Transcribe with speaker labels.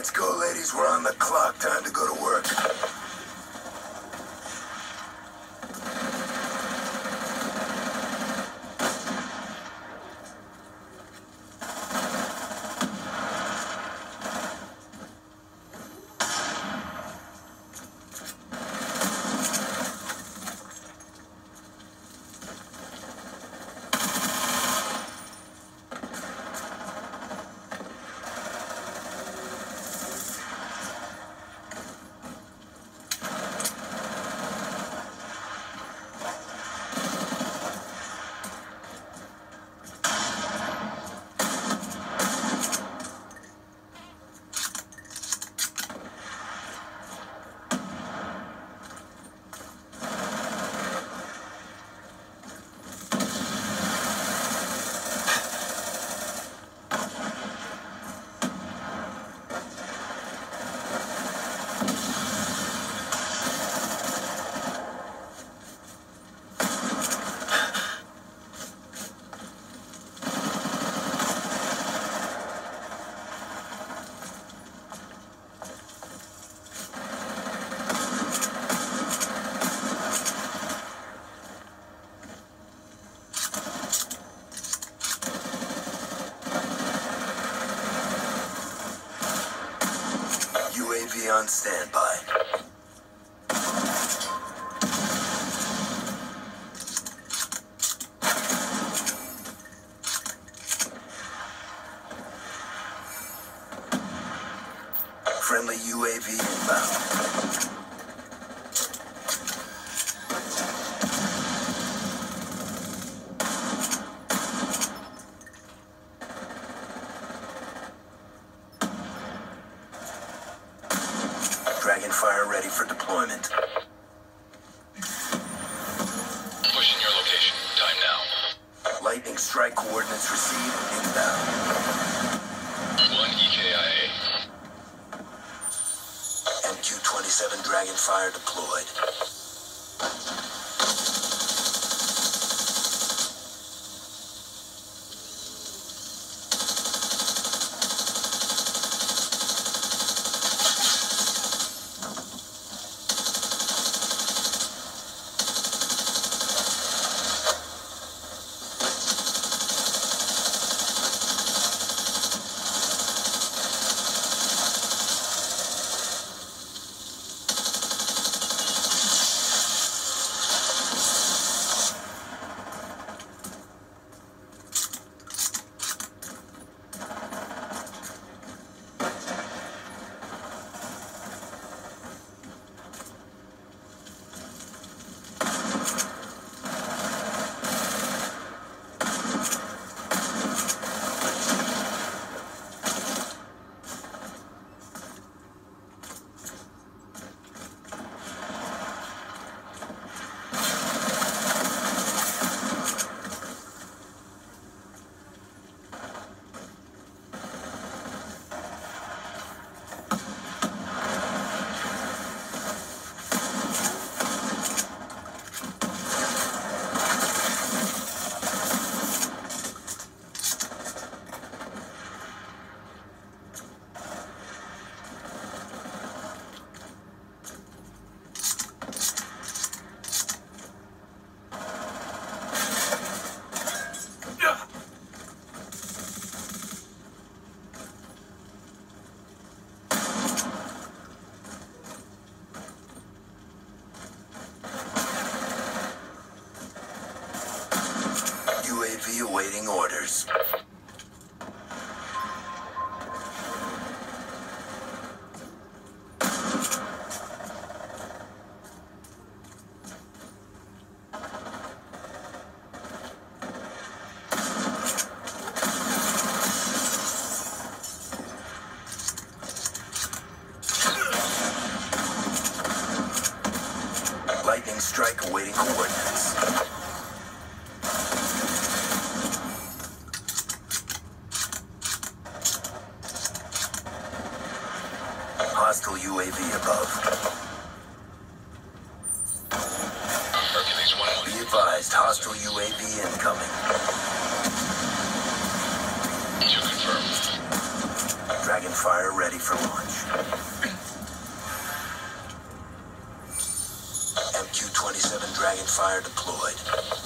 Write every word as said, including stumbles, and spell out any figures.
Speaker 1: Let's go, ladies. We're on the clock. Time to go to work. U A V on standby. Friendly U A V inbound. Dragonfire ready for deployment.
Speaker 2: Pushing your location. Time now.
Speaker 1: Lightning strike coordinates received. Inbound.
Speaker 2: One E K I A.
Speaker 1: M Q twenty-seven Dragonfire deployed. U A V awaiting orders. Lightning strike awaiting coordinates. Hostile U A V above.
Speaker 2: Hercules one.
Speaker 1: Be advised, hostile U A V incoming.
Speaker 2: To confirm.
Speaker 1: Dragonfire ready for launch. M Q twenty-seven Dragonfire deployed.